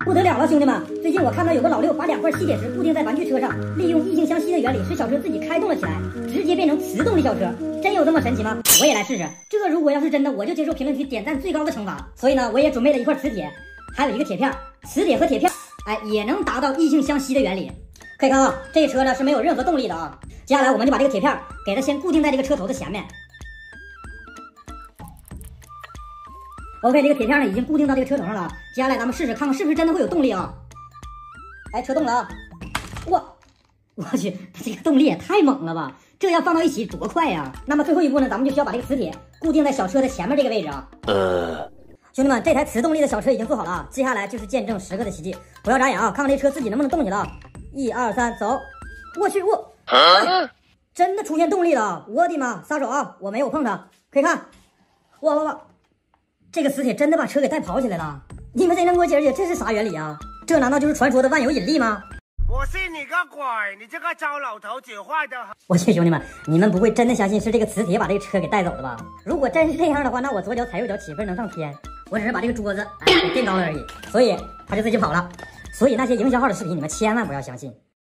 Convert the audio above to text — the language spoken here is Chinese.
不得了了，兄弟们！最近我看到有个老六把2块吸铁石固定在玩具车上，利用异性相吸的原理，使小车自己开动了起来，直接变成磁动力小车。真有这么神奇吗？我也来试试。这如果要是真的，我就接受评论区点赞最高的惩罚。所以呢，我也准备了1块磁铁，还有一个铁片。磁铁和铁片，也能达到异性相吸的原理。可以看啊，这车呢是没有任何动力的啊。接下来我们就把这个铁片给它先固定在这个车头的前面。OK， 这个铁片呢已经固定到这个车头上了。接下来咱们试试看看是不是真的会有动力啊！车动了啊！我去，这个动力也太猛了吧！这要放到一起多快呀！那么最后一步呢，咱们就需要把这个磁铁固定在小车的前面这个位置啊。兄弟们，这台磁动力的小车已经做好了啊！接下来就是见证时刻的奇迹，不要眨眼啊，看看这车自己能不能动起来啊！1、2、3，走！我去，真的出现动力了！我的妈，撒手啊！我没有碰它，可以看，哇！这个磁铁真的把车给带跑起来了！你们谁能给我解释这是啥原理啊？这难道就是传说的万有引力吗？ 我信你个鬼！你这个糟老头子坏的很！ 我去，兄弟们，你们不会真的相信是这个磁铁把这个车给带走的吧？如果真是这样的话，那我左脚踩右脚起飞能上天。我只是把这个桌子给垫高了而已，所以他就自己跑了。所以那些营销号的视频你们千万不要相信。